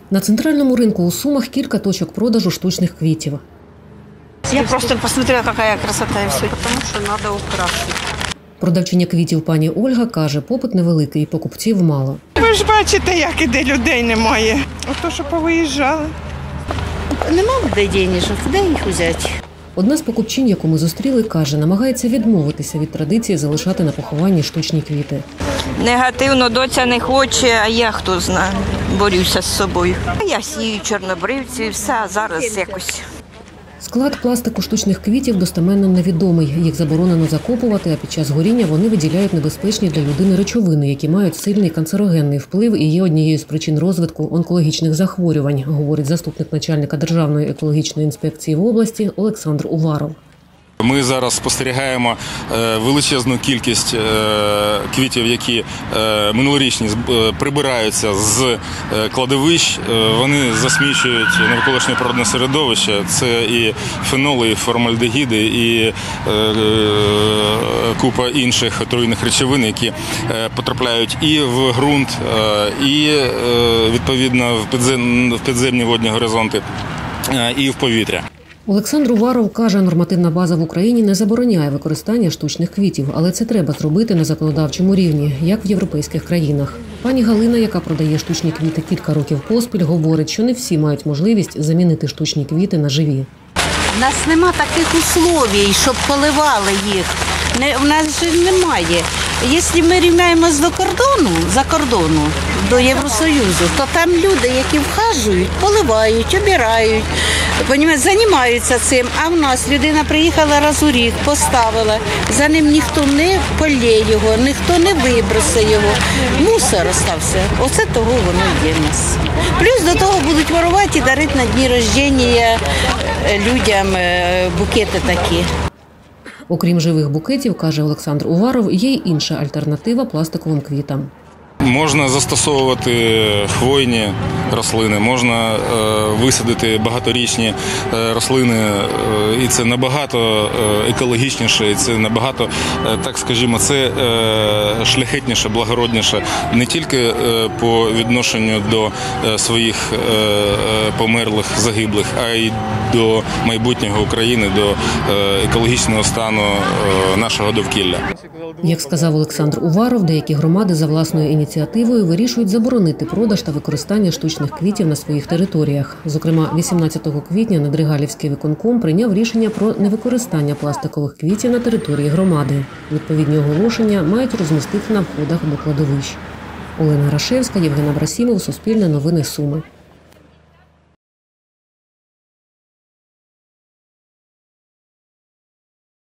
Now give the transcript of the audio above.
На центральному ринку у Сумах кілька точок продажу штучних квітів. Я просто посмотрела, какая красота и все, потому что надо украсить. Продавчиня квітів пані Ольга каже, попит невеликий і покупців мало. Ви ж бачите, як іде, людей немає. Ото, що повиїжджали. Нема де денежок, де їх взяти? Одна з покупчинь, яку ми зустріли, каже, намагається відмовитися від традиції залишати на похованні штучні квіти. Негативно доця не хоче, а я хто знає, борюся з собою. Я сію чорнобривці і все, а зараз якось. Склад пластику штучних квітів достеменно невідомий. Їх заборонено закопувати, а під час горіння вони виділяють небезпечні для людини речовини, які мають сильний канцерогенний вплив і є однією з причин розвитку онкологічних захворювань, говорить заступник начальника Державної екологічної інспекції в області Олександр Уваров. Ми зараз спостерігаємо величезну кількість квітів, які минулорічні прибираються з кладовищ. Вони засмічують навколишнє природне середовище. Це і феноли, і формальдегіди, і купа інших отруйних речовин, які потрапляють і в ґрунт, і відповідно в підземні водні горизонти, і в повітря. Олександр Уваров каже, нормативна база в Україні не забороняє використання штучних квітів, але це треба зробити на законодавчому рівні, як в європейських країнах. Пані Галина, яка продає штучні квіти кілька років поспіль, говорить, що не всі мають можливість замінити штучні квіти на живі. У нас нема таких условій, щоб поливали їх. У нас же немає. Якщо ми рівняємось за кордону, до Євросоюзу, то там люди, які вхажують, поливають, обирають, займаються цим. А в нас людина приїхала раз у рік, поставила, за ним ніхто не полє його, ніхто не вибросить його. Мусор остався. Оце того воно є в нас. Плюс до того будуть ворувати і дарити на дні рождення людям букети такі. Окрім живих букетів, каже Олександр Уваров, є й інша альтернатива пластиковим квітам. Можна застосовувати хвойні рослини, можна висадити багаторічні рослини, і це набагато екологічніше, і це набагато, так скажімо, це шляхетніше, благородніше не тільки по відношенню до своїх померлих, загиблих, а й до майбутнього України, до екологічного стану нашого довкілля. Як сказав Олександр Уваров, деякі громади за власною ініціативою вирішують заборонити продаж та використання штучних квітів на своїх територіях. Зокрема, 18 квітня Недригалівський виконком прийняв рішення про невикористання пластикових квітів на території громади. Відповідні оголошення мають розмістити на входах до кладовищ. Олена Рашевська, Євген Абрасімов, Суспільне новини Суми.